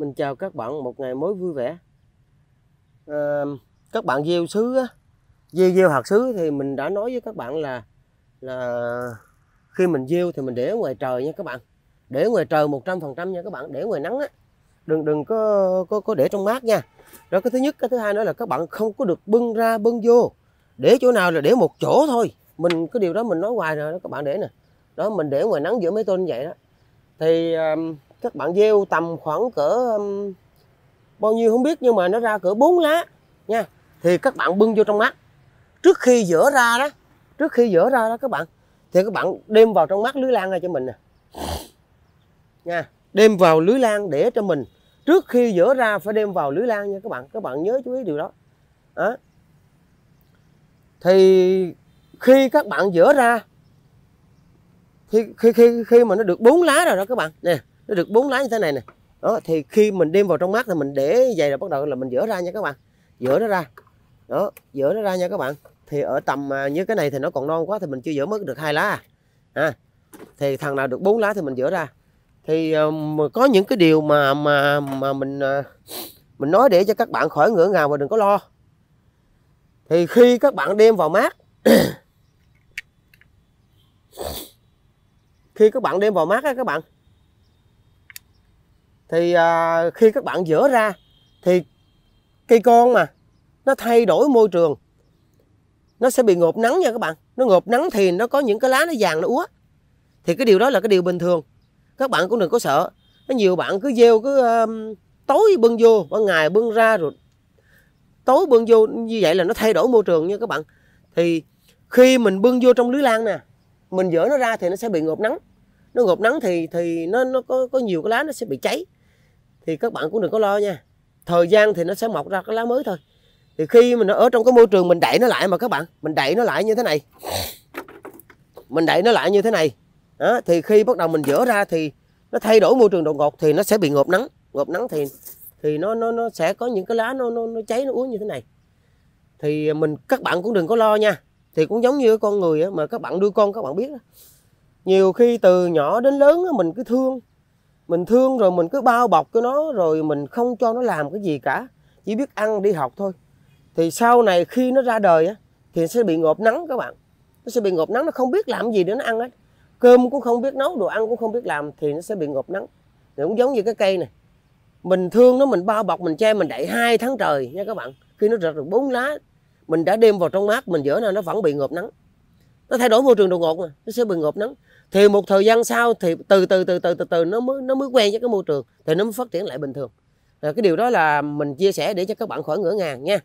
Mình chào các bạn một ngày mới vui vẻ. Các bạn gieo sứ á, gieo hạt sứ thì mình đã nói với các bạn là khi mình gieo thì mình để ở ngoài trời nha các bạn. Để ngoài trời 100% nha các bạn, để ngoài nắng á. Đừng có để trong mát nha. Đó, cái thứ nhất, cái thứ hai nữa là các bạn không có được bưng ra bưng vô. Để chỗ nào là để một chỗ thôi. Cái điều đó mình nói hoài rồi đó các bạn, để nè. Đó, mình để ngoài nắng giữa mấy tôn vậy đó. Thì các bạn gieo tầm khoảng cỡ bao nhiêu không biết, nhưng mà nó ra cỡ 4 lá nha, thì các bạn bưng vô trong mát. Trước khi dỡ ra đó các bạn, thì các bạn đem vào trong mát lưới lan ra cho mình nè nha. Đem vào lưới lan để cho mình. Trước khi dỡ ra phải đem vào lưới lan nha các bạn nhớ chú ý điều đó. Đó. Thì khi các bạn dỡ ra, khi mà nó được 4 lá rồi đó các bạn nè, nó được 4 lá như thế này nè. Đó, thì khi mình đem vào trong mát thì mình để vậy là bắt đầu là mình dỡ ra nha các bạn. Dỡ nó ra. Đó, dỡ nó ra nha các bạn. Thì ở tầm như cái này thì nó còn non quá thì mình chưa dỡ mới được 2 lá à. Thì thằng nào được 4 lá thì mình dỡ ra. Thì có những cái điều mà mình nói để cho các bạn khỏi ngỡ ngàng và đừng có lo. Thì khi các bạn đem vào mát khi các bạn đem vào mát á các bạn, thì khi các bạn dỡ ra thì cây con mà nó thay đổi môi trường, nó sẽ bị ngộp nắng nha các bạn. Nó ngộp nắng thì nó có những cái lá nó vàng nó úa. Thì cái điều đó là cái điều bình thường. Các bạn cũng đừng có sợ. Có nhiều bạn cứ gieo cứ tối bưng vô, ban ngày bưng ra rồi tối bưng vô, như vậy là nó thay đổi môi trường nha các bạn. Thì khi mình bưng vô trong lưới lan nè, mình dỡ nó ra thì nó sẽ bị ngộp nắng. Nó ngộp nắng thì nó có nhiều cái lá nó sẽ bị cháy. Thì các bạn cũng đừng có lo nha. Thời gian thì nó sẽ mọc ra cái lá mới thôi. Thì khi mình ở trong cái môi trường mình đậy nó lại mà các bạn, mình đậy nó lại như thế này. Mình đậy nó lại như thế này. Đó, thì khi bắt đầu mình dỡ ra thì nó thay đổi môi trường đột ngột thì nó sẽ bị ngộp nắng. Ngộp nắng thì nó sẽ có những cái lá nó cháy nó úa như thế này. Thì các bạn cũng đừng có lo nha. Thì cũng giống như con người á, mà các bạn nuôi con các bạn biết đó. Nhiều khi từ nhỏ đến lớn á, mình cứ thương. Mình thương rồi mình cứ bao bọc cho nó, rồi mình không cho nó làm cái gì cả, chỉ biết ăn đi học thôi. Thì sau này khi nó ra đời á, thì nó sẽ bị ngộp nắng các bạn. Nó sẽ bị ngộp nắng, nó không biết làm gì để nó ăn hết. Cơm cũng không biết nấu, đồ ăn cũng không biết làm, thì nó sẽ bị ngộp nắng. Thì cũng giống như cái cây này. Mình thương nó, mình bao bọc, mình che, mình đậy 2 tháng trời nha các bạn. Khi nó rực được 4 lá, mình đã đem vào trong mát, mình dỡ ra nó vẫn bị ngộp nắng. Nó thay đổi môi trường đột ngột mà, nó sẽ bị ngộp nắng. Thì một thời gian sau thì từ từ nó mới quen với cái môi trường, thì nó mới phát triển lại bình thường. Cái điều đó là mình chia sẻ để cho các bạn khỏi ngỡ ngàng nha.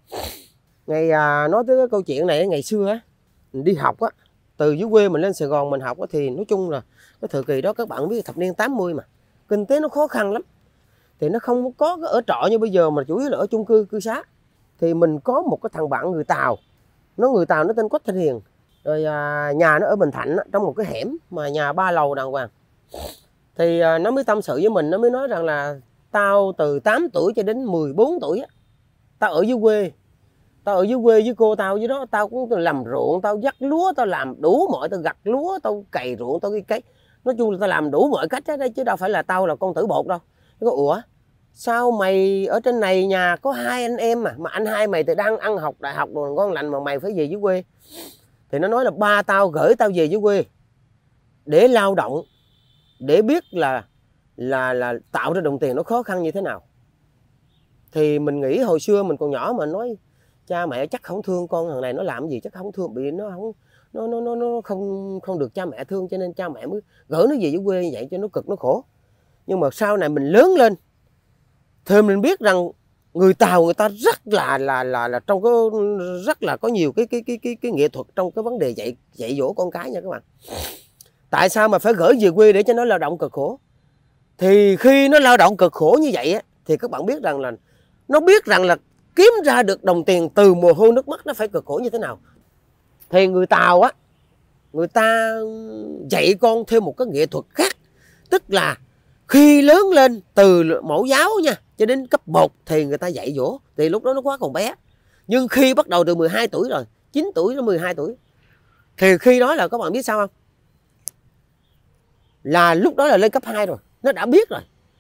Nói tới cái câu chuyện này, ngày xưa á, mình đi học á, từ dưới quê mình lên Sài Gòn mình học á, thì nói chung là cái thời kỳ đó các bạn biết thập niên 80 mà, kinh tế nó khó khăn lắm. Thì nó không có ở trọ như bây giờ mà chủ yếu là ở chung cư xá. Thì mình có một cái thằng bạn người Tàu, nó tên Quách Thanh Hiền. Rồi nhà nó ở Bình Thạnh trong một cái hẻm mà nhà 3 lầu đàng hoàng. Thì nó mới tâm sự với mình, nó mới nói rằng là tao từ 8 tuổi cho đến 14 tuổi á, tao ở dưới quê. Tao ở dưới quê với cô tao dưới đó, tao cũng làm ruộng, tao dắt lúa, tao làm đủ mọi, tao gặt lúa, tao cày ruộng, tao ghi cấy. Nói chung là tao làm đủ mọi cách đấy, chứ đâu phải là tao là con tử bột đâu. Nó có ủa, sao mày ở trên này nhà có 2 anh em mà anh hai mày thì đang ăn học đại học rồi ngon lành mà mày phải về dưới quê? Thì nó nói là ba tao gửi tao về dưới quê để lao động, để biết là tạo ra đồng tiền nó khó khăn như thế nào. Thì mình nghĩ hồi xưa mình còn nhỏ mà nói cha mẹ chắc không thương con thằng này, nó làm gì chắc không thương, bị nó không được cha mẹ thương, cho nên cha mẹ mới gửi nó về dưới quê như vậy cho nó cực nó khổ. Nhưng mà sau này mình lớn lên thì mình biết rằng người Tàu người ta rất là trong cái rất là có nhiều cái nghệ thuật trong cái vấn đề dạy dỗ con cái nha các bạn. Tại sao mà phải gửi về quê để cho nó lao động cực khổ? Thì khi nó lao động cực khổ như vậy á, thì các bạn biết rằng là nó biết rằng là kiếm ra được đồng tiền từ mồ hôi nước mắt nó phải cực khổ như thế nào. Thì người Tàu á, người ta dạy con thêm một cái nghệ thuật khác. Tức là khi lớn lên từ mẫu giáo nha cho đến cấp 1 thì người ta dạy dỗ, thì lúc đó nó quá còn bé. Nhưng khi bắt đầu từ 12 tuổi rồi, 9 tuổi đến 12 tuổi, thì khi đó là các bạn biết sao không? Là lúc đó là lên cấp 2 rồi, nó đã biết rồi.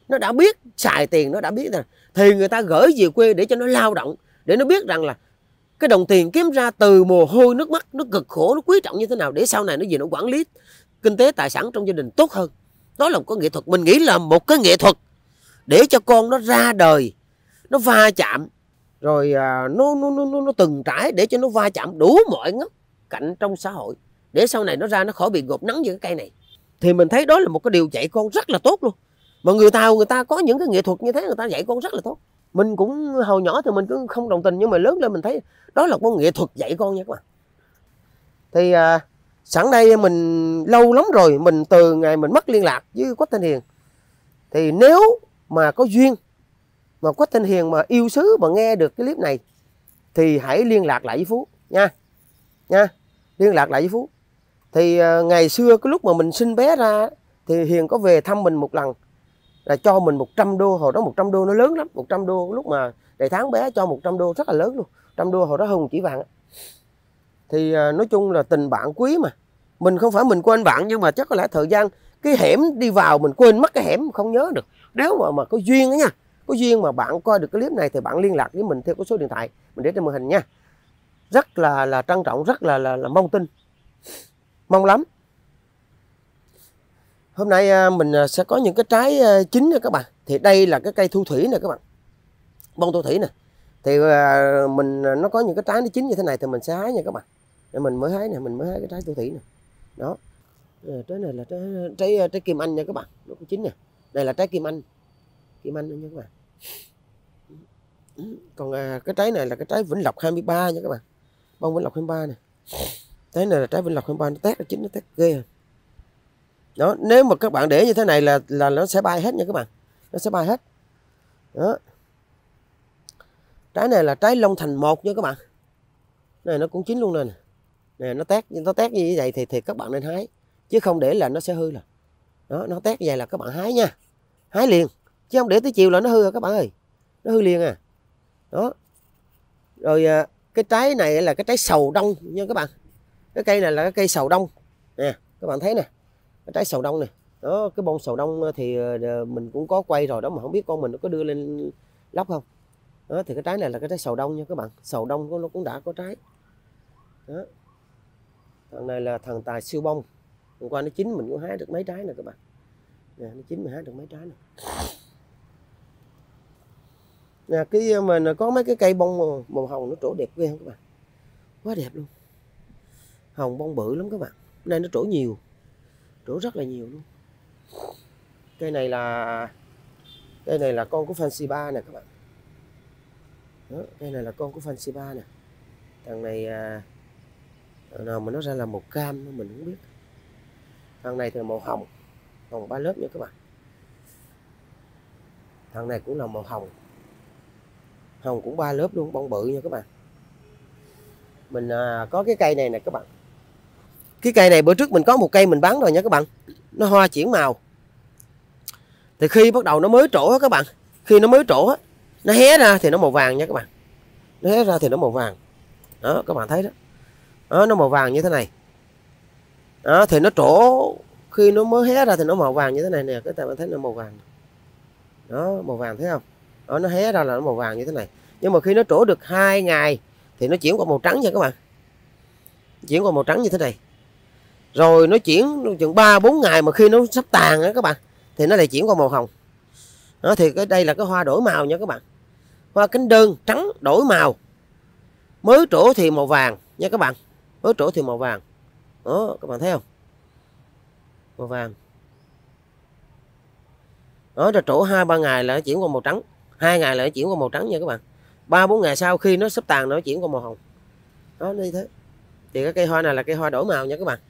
nó đã biết xài tiền, nó đã biết rồi, thì người ta gửi về quê để cho nó lao động, để nó biết rằng là cái đồng tiền kiếm ra từ mồ hôi nước mắt, nó cực khổ, nó quý trọng như thế nào, để sau này nó về nó quản lý kinh tế tài sản trong gia đình tốt hơn. Đó là một cái nghệ thuật, mình nghĩ là một cái nghệ thuật để cho con nó ra đời, nó va chạm, rồi nó từng trải, để cho nó va chạm đủ mọi ngóc cạnh trong xã hội, để sau này nó ra nó khỏi bị gột nắng như cái cây này. Thì mình thấy đó là một cái điều dạy con rất là tốt luôn. Mà người Tàu người ta có những cái nghệ thuật như thế, người ta dạy con rất là tốt. Mình cũng hồi nhỏ thì mình cũng không đồng tình, nhưng mà lớn lên mình thấy đó là một nghệ thuật dạy con nha các bạn. Thì sẵn đây mình lâu lắm rồi, mình từ ngày mình mất liên lạc với Quách Thanh Hiền, thì nếu mà có duyên mà Quách Thanh Hiền mà yêu xứ mà nghe được cái clip này thì hãy liên lạc lại với Phú nha. Liên lạc lại với Phú. Thì ngày xưa cái lúc mà mình sinh bé ra thì Hiền có về thăm mình một lần, là cho mình 100 đô. Hồi đó 100 đô nó lớn lắm. 100 đô lúc mà đầy tháng bé cho 100 đô rất là lớn luôn. 100 đô hồi đó hơn 1 chỉ vàng. Thì nói chung là tình bạn quý mà. Mình không phải mình quên bạn, nhưng mà chắc có lẽ thời gian cái hẻm đi vào mình quên mất cái hẻm, không nhớ được. Nếu mà có duyên đó nha, có duyên mà bạn coi được cái clip này thì bạn liên lạc với mình theo cái số điện thoại mình để trên màn hình nha. Rất là trân trọng, rất là mong tin, mong lắm. Hôm nay mình sẽ có những cái trái chín nha các bạn. Thì đây là cái cây thu thủy nè các bạn, bông thu thủy nè. Thì nó có những cái trái nó chín như thế này thì mình sẽ hái nha các bạn. Để mình mới hái nè, mình mới hái cái trái thu thủy nè. Đó. Trái này là trái kim anh nha các bạn, nó cũng chín nè. Đây là trái kim anh nha các bạn. Còn cái trái này là cái trái Vĩnh Lộc 23 nha các bạn, bông Vĩnh Lộc 23 nè. Trái này là trái Vĩnh Lộc 23, nó tét, nó chín, nó tét ghê. Đó, nếu mà các bạn để như thế này là nó sẽ bay hết nha các bạn, nó sẽ bay hết. Đó. Trái này là trái Long Thành 1 nha các bạn. Này nó cũng chín luôn nè. Nè nó tét như vậy thì các bạn nên hái, chứ không để là nó sẽ hư. Là đó, nó tét như vậy là các bạn hái nha, hái liền, chứ không để tới chiều là nó hư rồi các bạn ơi, nó hư liền à. Đó. Rồi cái trái này là cái trái sầu đông nha các bạn. Cái cây này là cái cây sầu đông nè, các bạn thấy nè, cái trái sầu đông này. Đó, cái bông sầu đông thì mình cũng có quay rồi đó, mà không biết con mình nó có đưa lên lóc không. Đó, thì cái trái này là cái trái sầu đông nha các bạn. Sầu đông nó cũng đã có trái. Đó. Thằng này là thần tài siêu bông. Hôm qua nó chín mình cũng hái được mấy trái nè các bạn. Nè, nó chín mình hái được mấy trái nè. Nè, cái mình có mấy cái cây bông màu hồng nó trổ đẹp ghê không các bạn. Quá đẹp luôn. Hồng bông bự lắm các bạn. Nay nó trổ nhiều. Trổ rất là nhiều luôn. Cây này là con của Fancy 3 nè các bạn. Đó, cây này là con của Fancy 3 nè. Thằng này thằng nào mà nó ra là màu cam mình không biết. Thằng này thì là màu hồng, hồng 3 lớp nha các bạn. Thằng này cũng là màu hồng, hồng cũng 3 lớp luôn, bông bự nha các bạn. Mình có cái cây này nè các bạn. Cái cây này bữa trước mình có một cây mình bán rồi nha các bạn. Nó hoa chuyển màu. Thì khi bắt đầu nó mới trổ các bạn, khi nó mới trổ nó hé ra thì nó màu vàng nha các bạn. Nó hé ra thì nó màu vàng. Đó các bạn thấy đó. Đó, nó màu vàng như thế này. Đó, thì nó trổ khi nó mới hé ra thì nó màu vàng như thế này nè, các bạn thấy nó màu vàng. Đó, màu vàng thấy không? Đó, nó hé ra là nó màu vàng như thế này. Nhưng mà khi nó trổ được 2 ngày thì nó chuyển qua màu trắng nha các bạn. Chuyển qua màu trắng như thế này. Rồi nó chuyển chừng 3-4 ngày mà khi nó sắp tàn á các bạn thì nó lại chuyển qua màu hồng. Đó, thì đây là cái hoa đổi màu nha các bạn. Hoa cánh đơn trắng đổi màu. Mới trổ thì màu vàng nha các bạn. Mới trổ thì màu vàng. Đó, các bạn thấy không? Màu vàng. Đó, rồi trổ 2-3 ngày là nó chuyển qua màu trắng. 2 ngày là nó chuyển qua màu trắng nha các bạn. 3-4 ngày sau khi nó sắp tàn nó chuyển qua màu hồng. Đó, như thế. Thì cái cây hoa này là cây hoa đổi màu nha các bạn.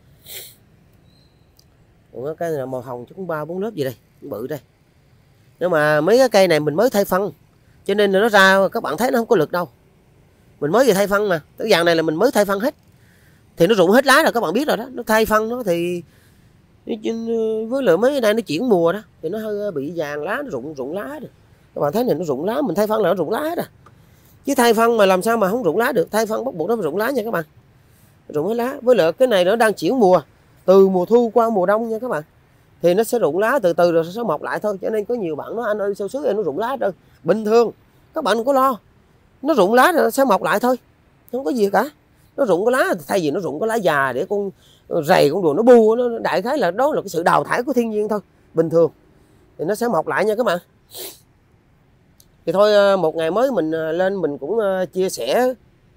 Còn cái này là màu hồng chứ cũng 3-4 lớp gì đây, bự đây. Nhưng mà mấy cái cây này mình mới thay phân, cho nên là nó ra các bạn thấy nó không có lực đâu. Mình mới vừa thay phân mà, cái dạng này là mình mới thay phân hết. Thì nó rụng hết lá rồi các bạn biết rồi đó, nó thay phân nó thì với lại mấy cái này nó chuyển mùa đó thì nó hơi bị vàng lá, nó rụng lá rồi. Các bạn thấy này nó rụng lá, mình thay phân là nó rụng lá hết à. Chứ thay phân mà làm sao mà không rụng lá được, thay phân bắt buộc nó phải rụng lá nha các bạn. Rụng hết lá, với lại cái này nó đang chuyển mùa, từ mùa thu qua mùa đông nha các bạn. thì nó sẽ rụng lá từ từ rồi sẽ mọc lại thôi. Cho nên có nhiều bạn nói anh ơi sao suối em nó rụng lá rồi. Bình thường, các bạn đừng có lo, nó rụng lá rồi nó sẽ mọc lại thôi, không có gì cả. Nó rụng cái lá thay vì nó rụng cái lá già để con rầy con rùa nó bu, nó đại khái là đó là cái sự đào thải của thiên nhiên thôi. Bình thường thì nó sẽ mọc lại nha các bạn. Thì thôi, một ngày mới mình lên mình cũng chia sẻ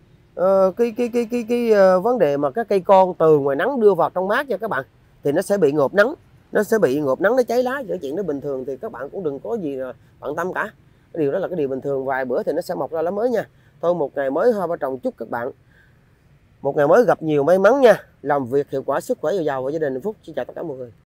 cái vấn đề mà các cây con từ ngoài nắng đưa vào trong mát nha các bạn. Thì nó sẽ bị ngộp nắng, nó cháy lá, những chuyện đó bình thường thì các bạn cũng đừng có gì bận tâm cả. Cái điều đó là cái điều bình thường, vài bữa thì nó sẽ mọc ra lá mới nha. Thôi một ngày mới Hoa Ba Trồng chúc các bạn một ngày mới gặp nhiều may mắn nha, làm việc hiệu quả, sức khỏe dồi dào và gia đình hạnh phúc. Xin chào tất cả mọi người.